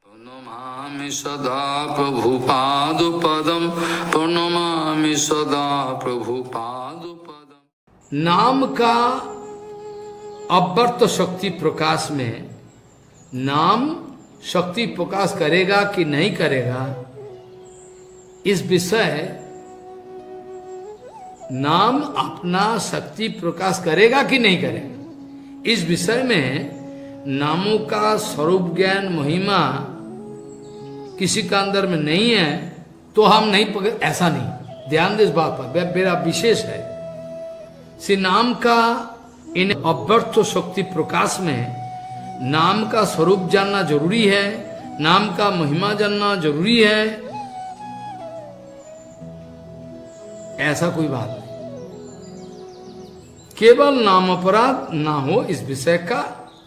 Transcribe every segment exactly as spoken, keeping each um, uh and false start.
प्रणमामि सदा प्रभुपादपदं प्रणमामि सदा प्रभुपादपदं। नाम का अव्यक्त शक्ति प्रकाश में नाम शक्ति प्रकाश करेगा कि नहीं करेगा, इस विषय नाम अपना शक्ति प्रकाश करेगा कि नहीं करेगा, इस विषय में नामों का स्वरूप ज्ञान महिमा किसी का अंदर में नहीं है तो हम नहीं पकड़, ऐसा नहीं। ध्यान दे इस बात पर, मेरा विशेष है। श्री नाम का इन अव्यक्त शक्ति प्रकाश में नाम का स्वरूप जानना जरूरी है, नाम का महिमा जानना जरूरी है, ऐसा कोई बात नहीं। केवल नाम अपराध ना हो, इस विषय का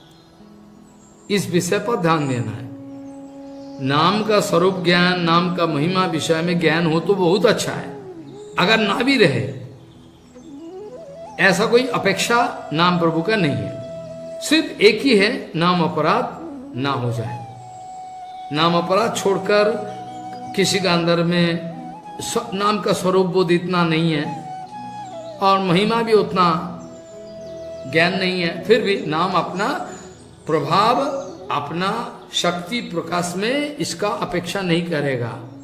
इस विषय पर ध्यान देना है। नाम का स्वरूप ज्ञान, नाम का महिमा विषय में ज्ञान हो तो बहुत अच्छा है, अगर ना भी रहे ऐसा कोई अपेक्षा नाम प्रभु का नहीं है। सिर्फ एक ही है, नाम अपराध ना हो जाए। नाम अपराध छोड़कर किसी का अंदर में नाम का स्वरूप बोध इतना नहीं है और महिमा भी उतना ज्ञान नहीं है, फिर भी नाम अपना प्रभाव, अपना शक्ति प्रकाश में इसका अपेक्षा नहीं करेगा।